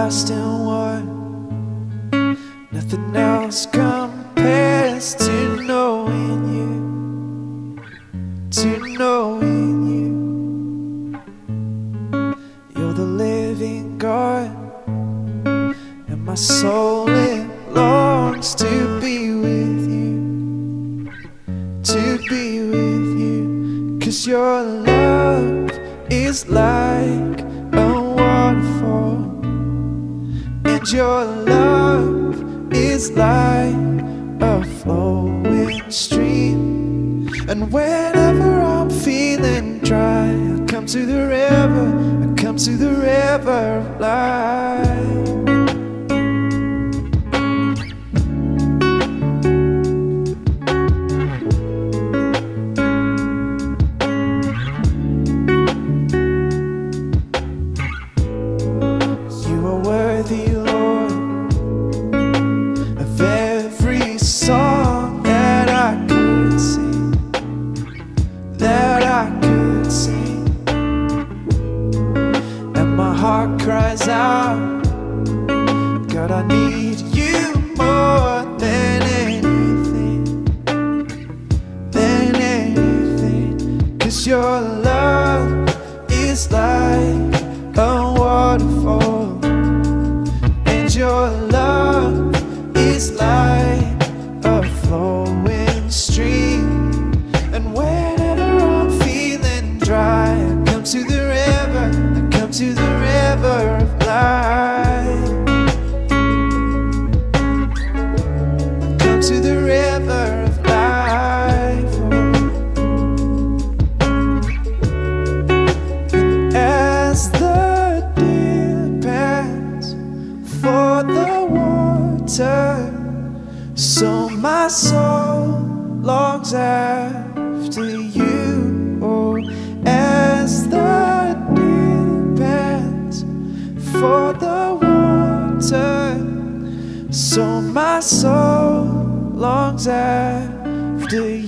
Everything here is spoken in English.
everlasting one. Nothing else compares to knowing you, to knowing you. You're the living God, and my soul, it longs to be with you, to be with you. 'Cause your love is like a waterfall, and your love is like a flowing stream. And whenever I'm feeling dry, I come to the river, I come to the river of life. You are worthy, Lord, of every song that I could sing, that I could sing. And my heart cries out, God, I need you more than anything, than anything. 'Cause your love is like a waterfall, and your love is like a flowing stream. And whenever I'm feeling dry, I come to the river, I come to the river of life. I come to the river of life. And as the deer pants for the water, so my soul longs after you. Oh, as the deer pants for the water, so my soul longs after you.